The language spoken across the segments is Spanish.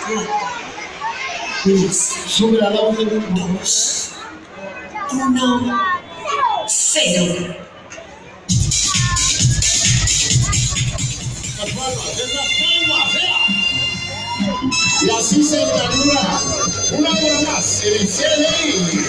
Sube la doble. 2, 1, 0. Las palmas, vea. Y así se inaugura una hora más el CDI.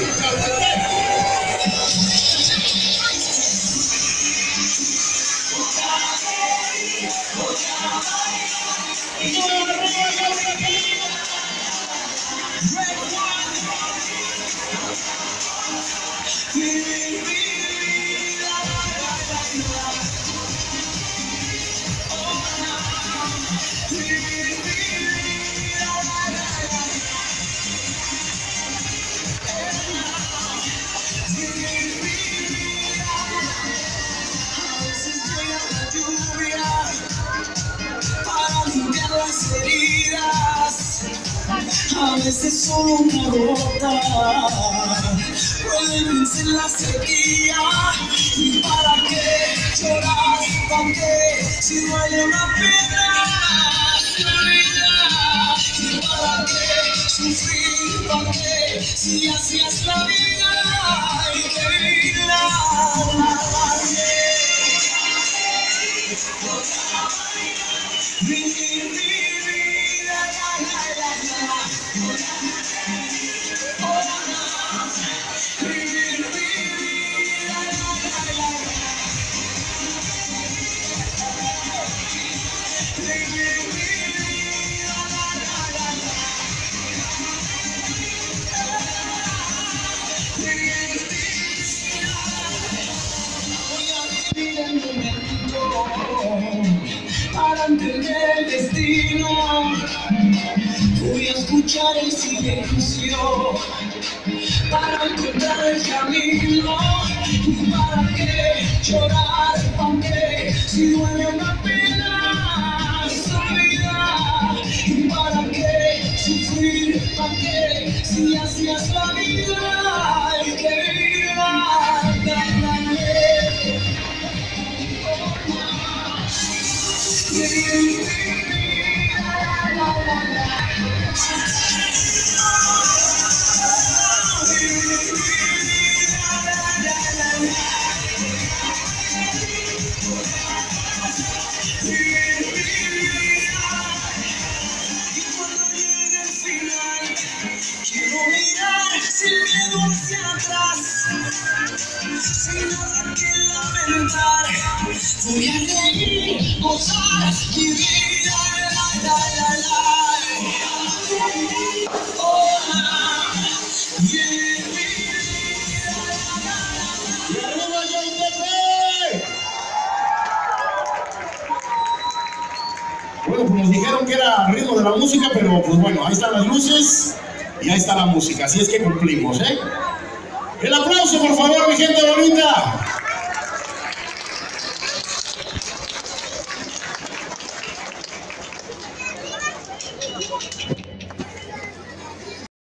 A veces solo una gota puede vencer la sequía. ¿Y para qué llorar? ¿Para qué? Si vale una pena la vida. ¿Y para qué sufrir? ¿Para qué? Si así es la vida, hay que vivirla. Vivir mi vida, para entender el destino. Voy a escuchar el silencio para encontrar el camino. ¿Y para qué llorar? ¿Para qué? Si duele una pena esa vida. ¿Y para qué sufrir? ¿Para qué? Si así es la vida, hay que vivirla. Quiero mirar sin miedo hacia atrás, sin nada que lamentar. Voy a reír, gozar, vivir, Bueno, pues nos dijeron que era ritmo de la música, pero pues bueno, ahí están las luces y ahí está la música, así es que cumplimos, ¿eh? El aplauso, por favor, mi gente bonita.